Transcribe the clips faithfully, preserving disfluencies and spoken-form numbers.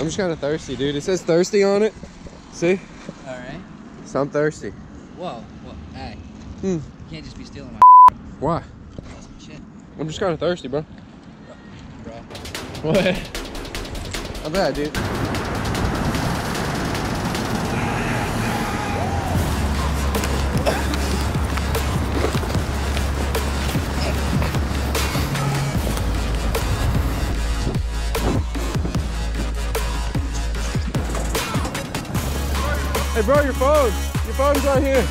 I'm just kind of thirsty, dude. It says thirsty on it. See? All right. So I'm thirsty. Whoa, whoa, hey. Hmm. You can't just be stealing my Why? That's some shit. I'm just kind of thirsty, bro. Bro. What? I'm bad, dude. Hey bro, your phone. Your phone's right here.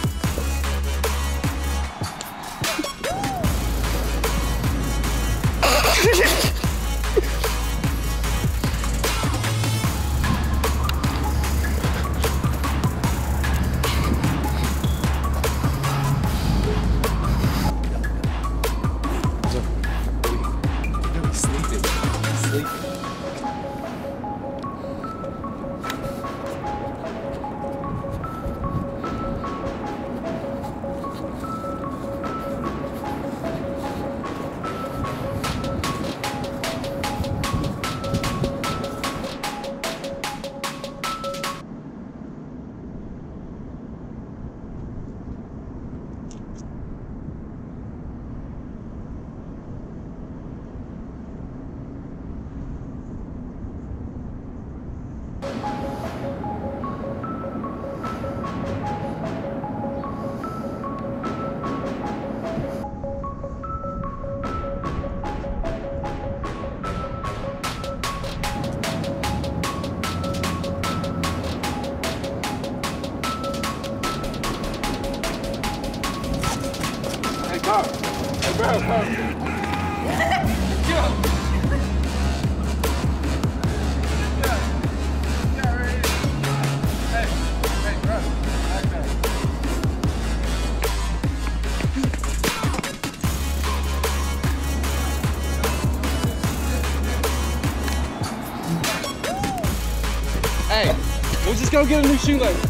Sleeping. Sleeping. Go! Hey, bro, go! Go! Hey, we'll just go get a new shoelace.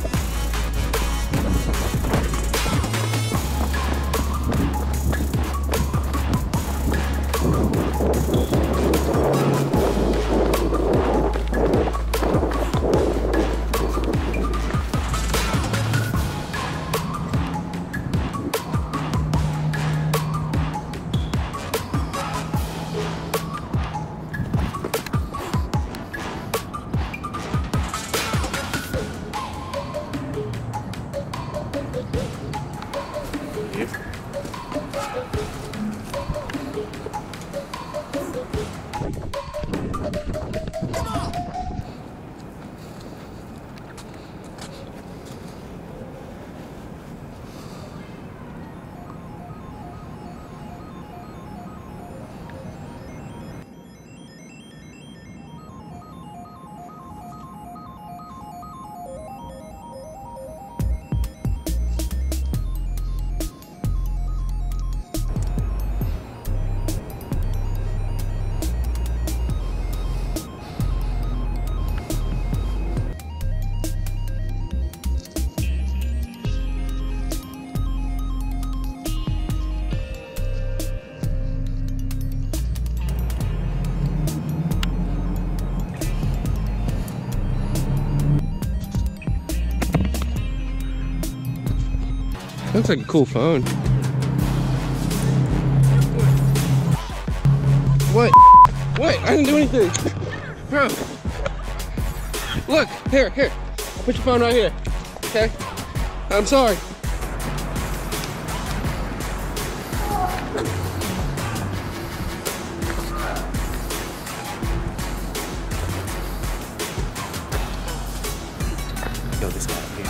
Looks like a cool phone. What? What? I didn't do anything. Bro. Look, here, here. I'll put your phone right here. Okay? I'm sorry. Yo, this guy up here.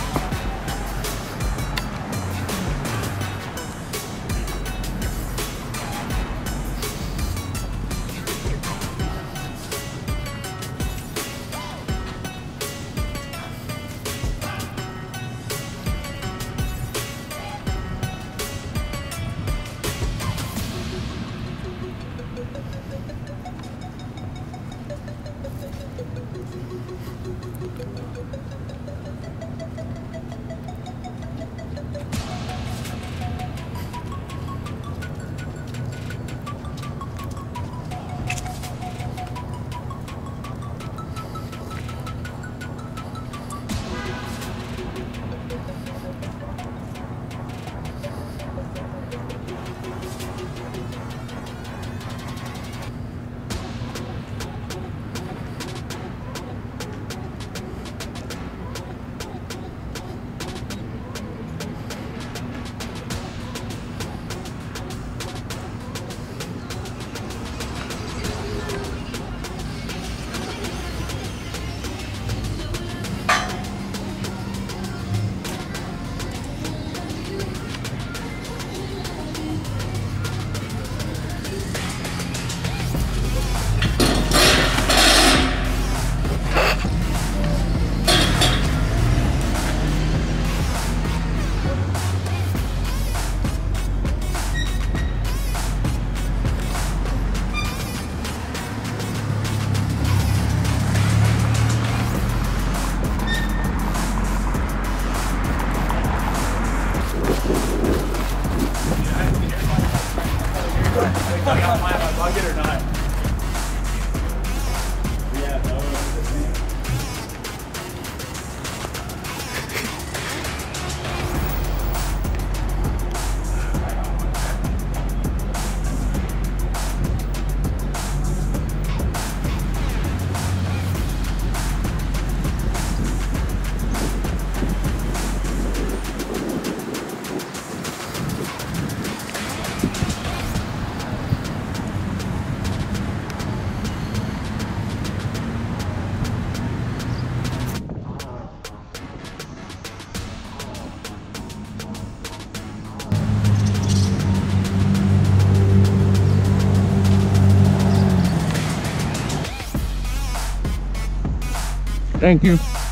I got my, my bucket or not. Yeah, no. Thank you.